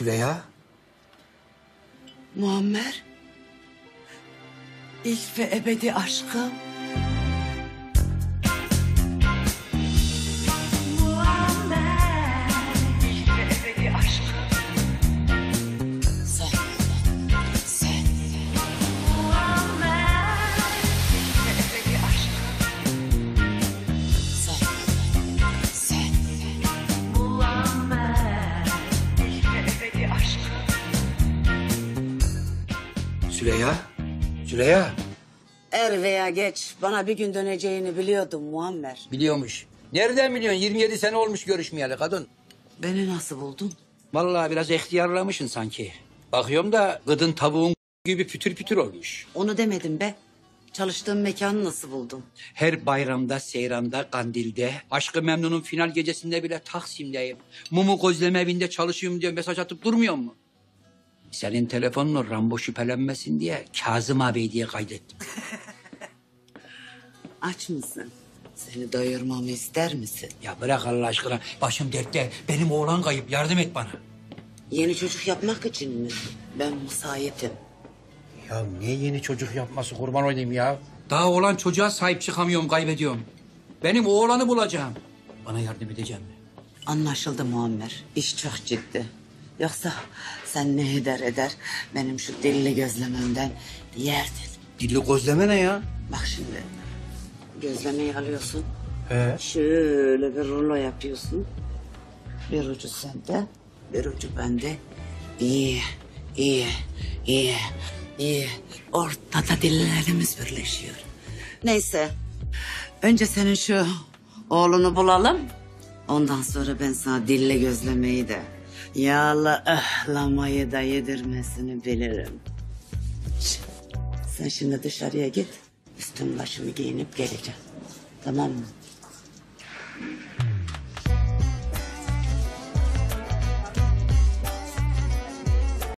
Süreyya. Muammer. İlk ve ebedi aşkım. Süreyya. Süreyya. Er veya geç bana bir gün döneceğini biliyordum Muammer. Biliyormuş. Nereden biliyorsun? 27 sene olmuş görüşmeyeli kadın. Beni nasıl buldun? Vallahi biraz ihtiyarlamışsın sanki. Bakıyorum da gıdın tavuğun gibi pütür pütür olmuş. Onu demedim be. Çalıştığım mekanı nasıl buldun? Her bayramda, seyranda, kandilde, Aşk-ı Memnun'un final gecesinde bile Taksim'deyim. Mumu gözleme evinde çalışıyorum diye mesaj atıp durmuyor mu? Senin telefonunu Rambo şüphelenmesin diye Kazım abi diye kaydettim. Aç mısın? Seni doyurmamı ister misin? Ya bırak Allah aşkına. Başım dertte. Benim oğlan kayıp. Yardım et bana. Yeni çocuk yapmak için mi? Ben müsaitim. Ya niye yeni çocuk yapması kurban olayım ya? Daha oğlan çocuğa sahip çıkamıyorum, kaybediyorum. Benim oğlanı bulacağım. Bana yardım edecek mi? Anlaşıldı Muammer. İş çok ciddi. Yoksa sen ne eder benim şu dilli gözlememden yerdin. Dilli gözleme ne ya? Bak şimdi gözlemeyi alıyorsun. He. Şöyle bir rulo yapıyorsun. Bir ucu sende, bir ucu bende. İyi. Ortada dillerimiz birleşiyor. Neyse. Önce senin şu oğlunu bulalım. Ondan sonra ben sana dille gözlemeyi de, yağla ıhlamayı da yedirmesini bilirim. Sen şimdi dışarıya git. Üstüm başımı giyinip geleceğim. Tamam mı?